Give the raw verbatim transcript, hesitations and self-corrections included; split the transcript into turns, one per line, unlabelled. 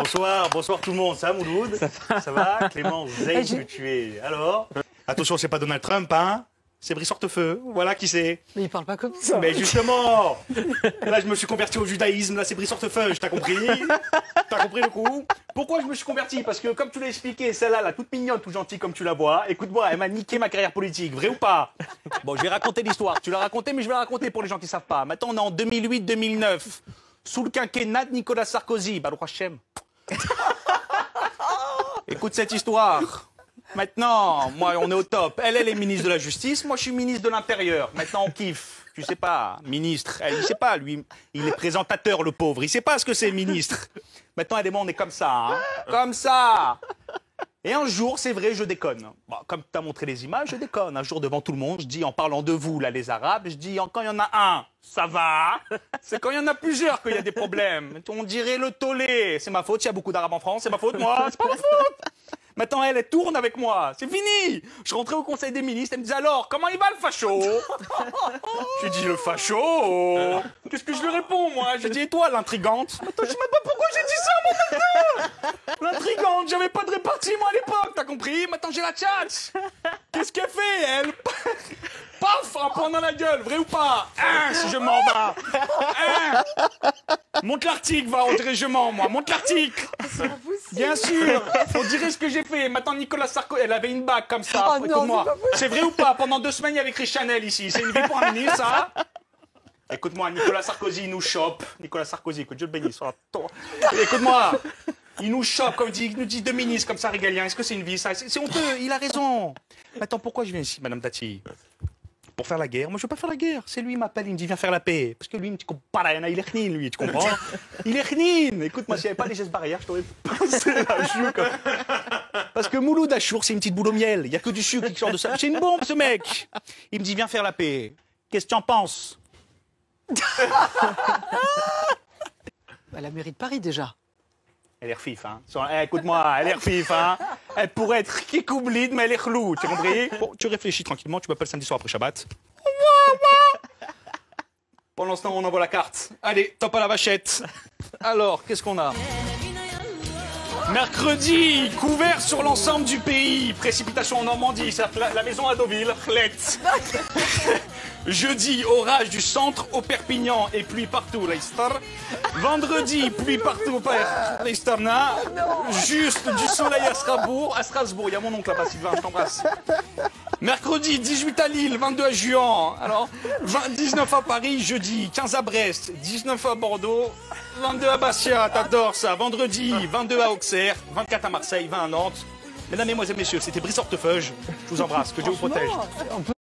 Bonsoir, bonsoir tout le monde. Ça va, Mouloud? Ça va, ça va Clément Zeyn que tu es. Alors? Attention, c'est pas Donald Trump, hein? C'est Brice Hortefeux, voilà qui c'est.
Mais il parle pas comme ça.
Mais justement, là je me suis converti au judaïsme, là c'est Brice Hortefeux, t'as compris? T'as compris le coup? Pourquoi je me suis converti? Parce que comme tu l'as expliqué, celle-là, là, toute mignonne, toute gentille comme tu la vois, écoute-moi, elle m'a niqué ma carrière politique, vrai ou pas? Bon, je vais raconter l'histoire, tu l'as raconté, mais je vais la raconter pour les gens qui savent pas. Maintenant on est en deux mille huit deux mille neuf, sous le quinquennat de Nicolas Sarkozy, Baruch Hashem. Écoute cette histoire. Maintenant, moi, on est au top. Elle, elle est ministre de la Justice. Moi, je suis ministre de l'Intérieur. Maintenant, on kiffe. Tu sais pas, ministre. Elle, il sait pas, lui. Il est présentateur, le pauvre. Il sait pas ce que c'est, ministre. Maintenant, elle et moi, on est comme ça. Hein. Comme ça. Et un jour, c'est vrai, je déconne. Bon, comme tu as montré les images, je déconne. Un jour, devant tout le monde, je dis, en parlant de vous, là, les Arabes, je dis, quand il y en a un, ça va. C'est quand il y en a plusieurs qu'il y a des problèmes. On dirait le tollé. C'est ma faute, il y a beaucoup d'Arabes en France. C'est ma faute, moi. C'est pas ma faute. Maintenant, elle, elle tourne avec moi. C'est fini. Je rentrais au Conseil des ministres. Elle me disait alors, comment il va le facho? Je lui dis, le facho? Qu'est-ce que je lui réponds, moi? Je dis, et toi, l'intrigante? Attends, je sais même pas pourquoi j'ai dit ça, mon maintenant. L'intrigante, j'avais pas de répartie, moi, à l'époque, t'as compris? Maintenant, j'ai la tchatch. Qu'est-ce qu'elle fait, elle? Paf, un point dans la gueule, vrai ou pas? Hein, si je m'en bats. Hein. Monte l'article, va, on dirait je mens, moi. Monte l'article. Bien sûr, on dirait ce que j'ai fait. Maintenant, Nicolas Sarkozy, elle avait une bague comme ça.
Oh non,
c'est vrai ou pas? Pendant deux semaines, il y avait écrit Chanel ici. C'est une vie pour un ministre, ça? Écoute-moi, Nicolas Sarkozy, il nous chope. Nicolas Sarkozy, que Dieu le bénisse. Écoute-moi, il nous chope, comme il nous dit deux ministres comme ça, régalien. Est-ce que c'est une vie, ça? C'est honteux, il a raison. Maintenant, pourquoi je viens ici, Madame Dati? Pour faire la guerre. Moi, je veux pas faire la guerre. C'est lui, il m'appelle, il me dit, viens faire la paix. Parce que lui, tu comprends pas, il est chnine, lui, tu comprends? Il est chnine. Écoute, moi, s'il n'y avait pas les gestes barrières, je t'aurais passé la joue, comme... Parce que Mouloud Achour, c'est une petite boule au miel. Il n'y a que du sucre qui sort de ça. C'est une bombe, ce mec. Il me dit, viens faire la paix. Qu'est-ce que tu en penses?
La mairie de Paris, déjà.
Elle est refif, hein. Eh, écoute-moi, elle est refif, hein. Elle pourrait être kikoublide, mais elle est chlou, tu as compris? Bon, tu réfléchis tranquillement, tu m'appelles samedi soir après Shabbat. Pendant ce temps, on envoie la carte. Allez, top à la vachette. Alors, qu'est-ce qu'on a? Mercredi, couvert sur l'ensemble du pays. Précipitation en Normandie, ça, la, la maison à Deauville, chlette. Jeudi, orage du centre au Perpignan et pluie partout, Leicester. Vendredi, pluie partout, Leicester. Juste du soleil à Strasbourg. À Strasbourg, il y a mon oncle là-bas, Sylvain, je t'embrasse. Mercredi, dix-huit à Lille, vingt-deux à Juan. Alors, vingt, dix-neuf à Paris, jeudi, quinze à Brest, dix-neuf à Bordeaux, vingt-deux à Bastia, t'adores ça. Vendredi, vingt-deux à Auxerre, vingt-quatre à Marseille, vingt à Nantes. Mesdames, Mesdemoiselles, Messieurs, c'était Brice Hortefeux. Je vous embrasse, que Dieu vous protège.